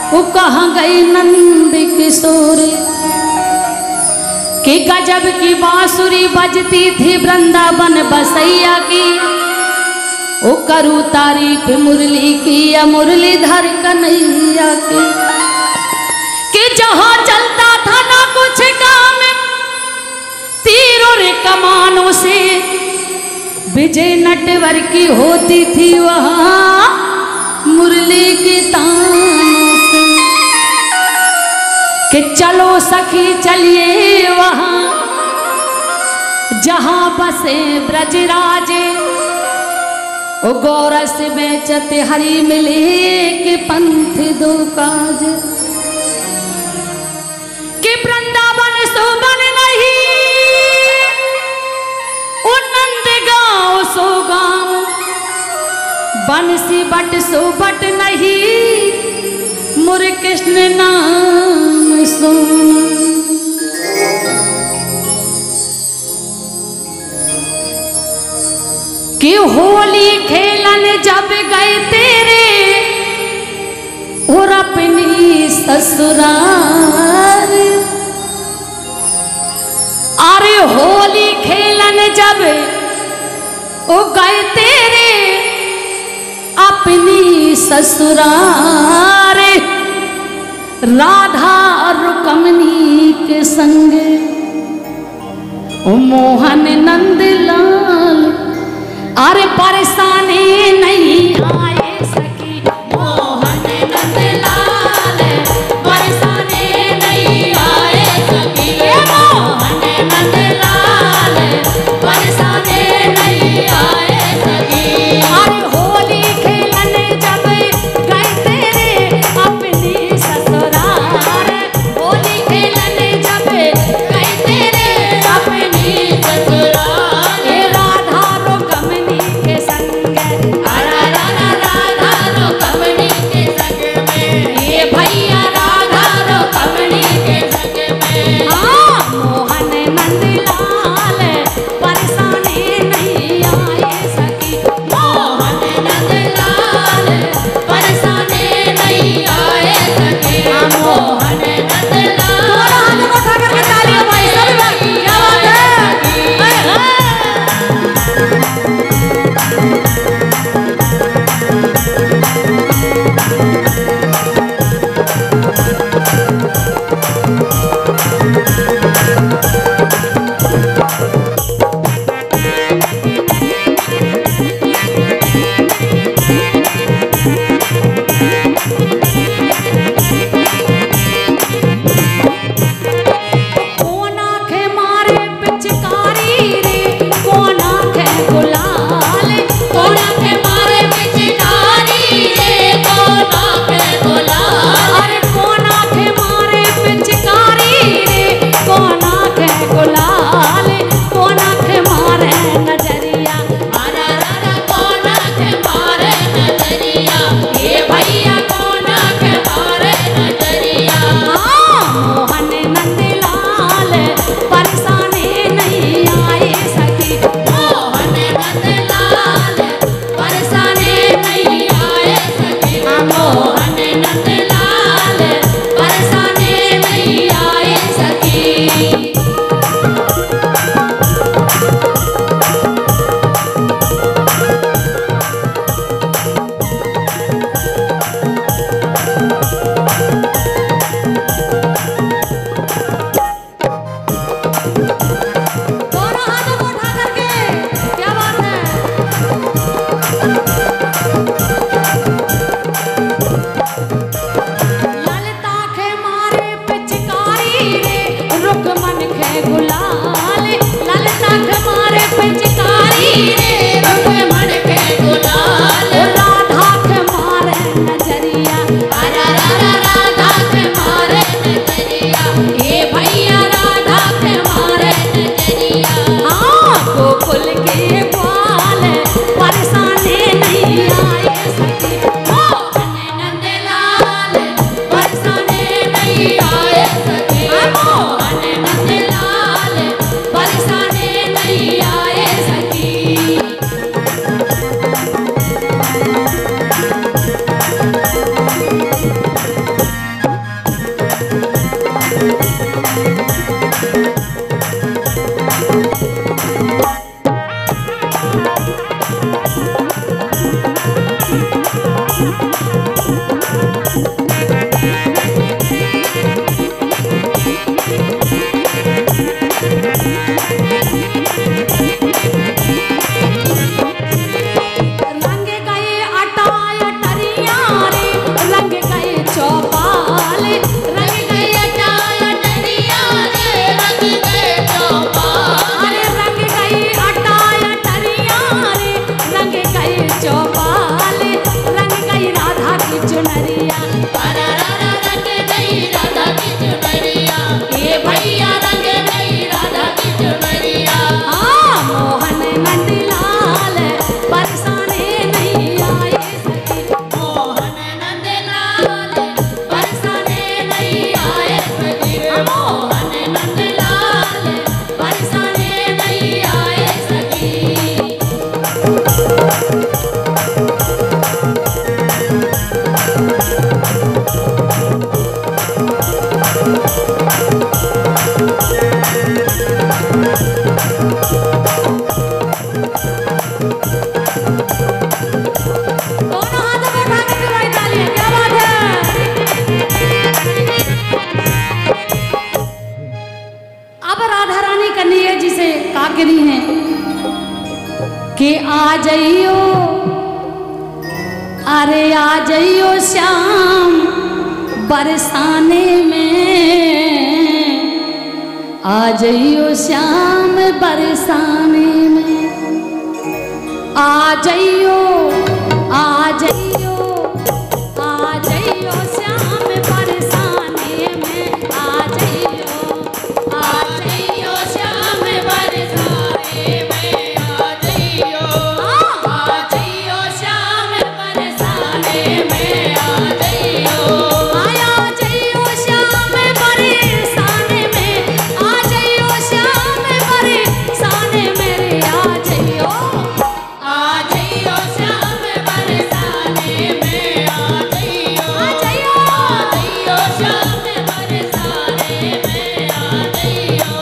वो कहाँ गई नंद किशोर कि गजब की बांसुरी बजती थी वृंदावन बसैया की। वो करूँ तारीफ मुरली की या मुरलीधर कन्हैया की कि जहाँ चलता था ना कुछ काम तीरों रे कमानों से विजय नटवर की होती थी वहाँ मुरली की तानों से कि चलो सखी चलिए वहाँ जहाँ बसे ब्रजराजे ओ गौरस बेचत हरी मिले के पंथ दो काज कि वृंदावन सोबन नहीं ओ नंद गाँव सो गाँव बंसी बट सो बट नहीं मुर कृष्ण नाम सोना। कि होली खेलन जब गए तेरे और अपनी ससुराल अरे होली खेलन जब वो गए तेरे अपनी ससुराल राधा रुक्मिणी के संग ओ मोहन नंदलाल अरे परेशानी नहीं आए सखी मोहन नंदलाल परेशानी नहीं आए सखी मोहन नंदलाल परेशानी नहीं आए सखी। अरे होली खेलने जब गए तेरे अपनी ससुराल होली खेलने जब गए तेरे अपनी ससुराल राधा रुक्मिणी के संग आ जाइयो, अरे आ जाइयो श्याम बरसाने में, आ जाइयो श्याम बरसाने में, आ जाइयो, आ जाइयो, आ जाइयो श्याम बरसाने में, आ जाइयो, आ जाइयो श्याम बरसाने में, आ जाइयो, आ जाइयो श्याम बरसाने में, आ जाइयो, आ जाइयो श्याम बरसाने में, आ जाइयो श्याम बरसाने में, आ जाइयो, आ जाइयो श्याम बरसाने में, आ जाइयो, आ जाइयो, आ जाइयो श्याम बरसाने में, आ जाइयो।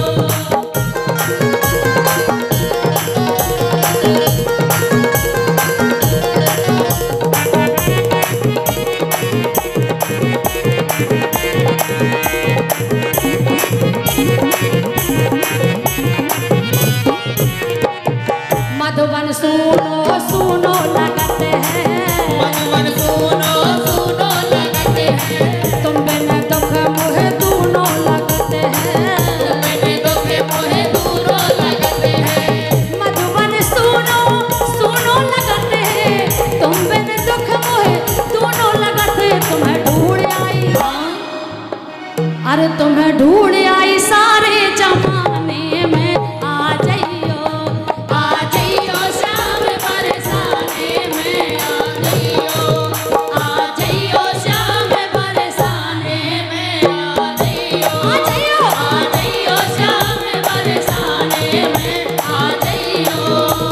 मधुबन सुनो सुनो लगते हैं, मधुबन सुनो सुनो लगते हैं, तुम बिन दुख मोहे दूनो लगते हैं, तुम बिन दुख मोहे दूनो लगते हैं, मधुबन सुनो सुनो लगते हैं, तुम बिन दुख मोहे दूनो लगते, तुम्हें ढूंढ आई, अरे तुम्हें ढूंढ आई सारे जमाने में, आ जाइयो, आ जाइयो श्याम बरसाने में, आ जाइयो, आ जाइयो श्याम बरसाने में, आ जाइयो, आ जाइयो, आ जाइयो श्याम बरसाने में, आ जाइयो।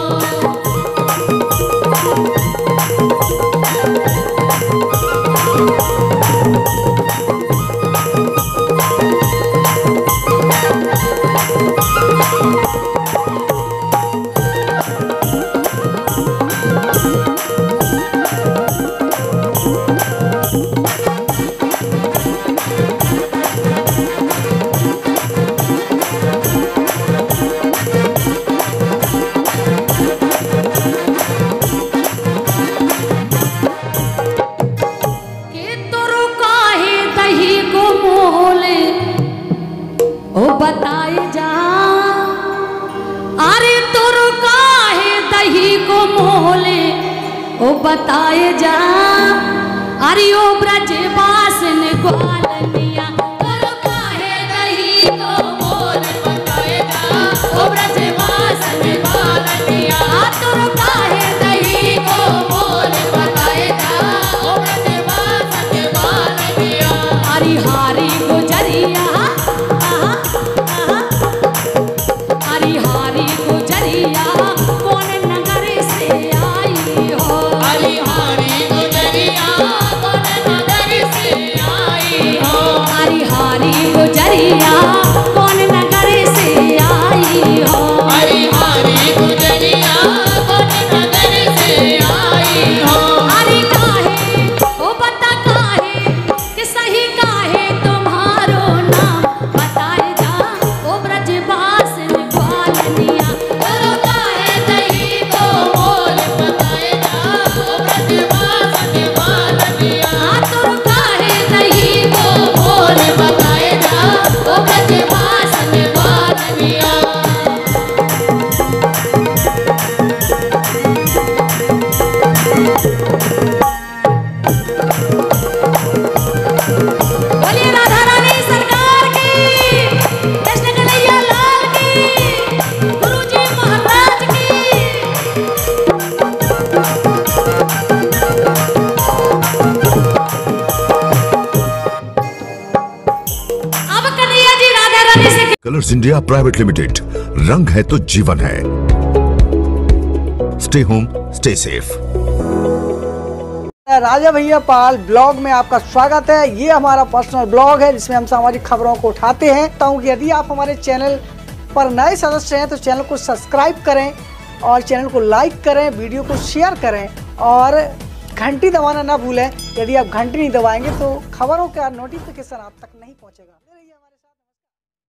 के तुरु काहे दही को मोले, ओ बताए जा, अरे तुरु काहे दही को मोले, ओ बताए जा, अरे ओ ब्रजवासन ग्वालनिया, तुरु काहे दही को मोले, बताए जा, ओ ब्रजवासन ग्वालनिया, तुरु काहे दही को मोले, बताए जा, ओ ब्रजवासन ग्वालनिया, हरि हारी गुजरिया, हरि हारी गुजरिया, कौन नगर से आई हो, हरि हारी गुजरिया, कौन नगर से आई हो, हरि हारी गुजरिया, कौन नगर से आई हो, हरि हारी गुजरिया, कौन नगर से आई हो, हरि काहे ओ बता काहे कि सही काहे तुम्हारो नाम, बताए जा, ओ ब्रजवासन ग्वालनिया, तुरु काहे दही को मोल, बताए जा, ओ ब्रजवासन ग्वालनिया, तुरु काहे दही को मोल, बताए जा, ओ ब्रजवासन ग्वालनिया। बोलिए राधा रानी सरकार की, कृष्ण कन्हैया लाल की, गुरुजी महाराज की। अब कन्हैया जी राधा रानी से कलर्स इंडिया प्राइवेट लिमिटेड, रंग है तो जीवन है। Stay home stay safe. Raja Bhaiya Pal blog में आपका स्वागत है। ये हमारा पर्सनल ब्लॉग है जिसमें हम सामाजिक खबरों को उठाते हैं। तो यदि आप हमारे चैनल पर नए सदस्य हैं तो चैनल को सब्सक्राइब करें और चैनल को लाइक करें, वीडियो को शेयर करें और घंटी दबाना ना भूलें। यदि आप घंटी नहीं दबाएंगे तो खबरों का नोटिफिकेशन आप तक नहीं पहुंचेगा।